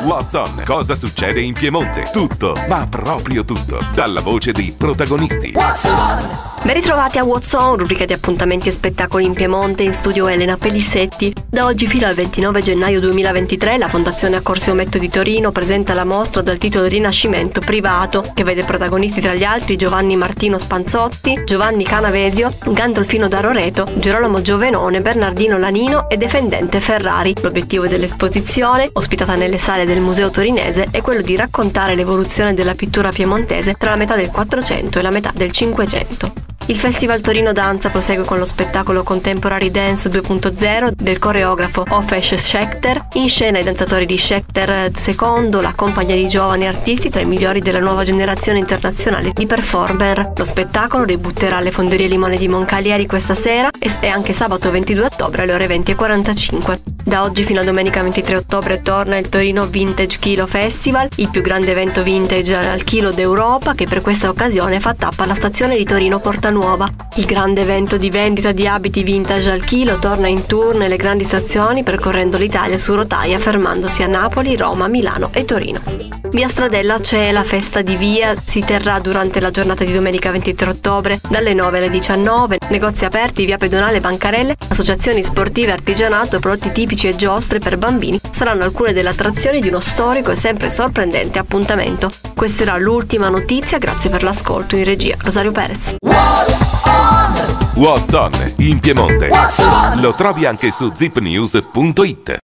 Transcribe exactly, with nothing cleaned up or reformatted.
What's On? Cosa succede in Piemonte? Tutto, ma proprio tutto, dalla voce dei protagonisti. Ben ritrovati a What's On, rubrica di appuntamenti e spettacoli in Piemonte, in studio Elena Pellissetti. Da oggi fino al ventinove gennaio duemilaventitré la Fondazione Accorsi Ometto di Torino presenta la mostra dal titolo Rinascimento Privato, che vede protagonisti tra gli altri Giovanni Martino Spanzotti, Giovanni Canavesio, Gandolfino da Roreto, Gerolamo Giovenone, Bernardino Lanino e Defendente Ferrari. L'obiettivo dell'esposizione, ospitata nelle sale del Museo Torinese, è quello di raccontare l'evoluzione della pittura piemontese tra la metà del Quattrocento e la metà del Cinquecento. Il Festival Torino Danza prosegue con lo spettacolo Contemporary Dance due punto zero del coreografo Ofesh Schechter. In scena i danzatori di Schechter secondo, la compagnia di giovani artisti tra i migliori della nuova generazione internazionale di performer. Lo spettacolo debutterà alle Fonderie Limone di Moncalieri questa sera e anche sabato ventidue ottobre alle ore venti e quarantacinque. Da oggi fino a domenica ventitré ottobre torna il Torino Vintage Kilo Festival, il più grande evento vintage al chilo d'Europa, che per questa occasione fa tappa alla stazione di Torino Porta Nuova. Il grande evento di vendita di abiti vintage al chilo torna in tour nelle grandi stazioni, percorrendo l'Italia su rotaia, fermandosi a Napoli, Roma, Milano e Torino. Via Stradella c'è la festa di via, si terrà durante la giornata di domenica ventitré ottobre dalle nove alle diciannove, negozi aperti, via pedonale, bancarelle, associazioni sportive, artigianato, prodotti tipici e giostre per bambini saranno alcune delle attrazioni di uno storico e sempre sorprendente appuntamento. Questa era l'ultima notizia, grazie per l'ascolto. In regia Rosario Perez. What's On in Piemonte. Lo trovi anche su zip news punto it.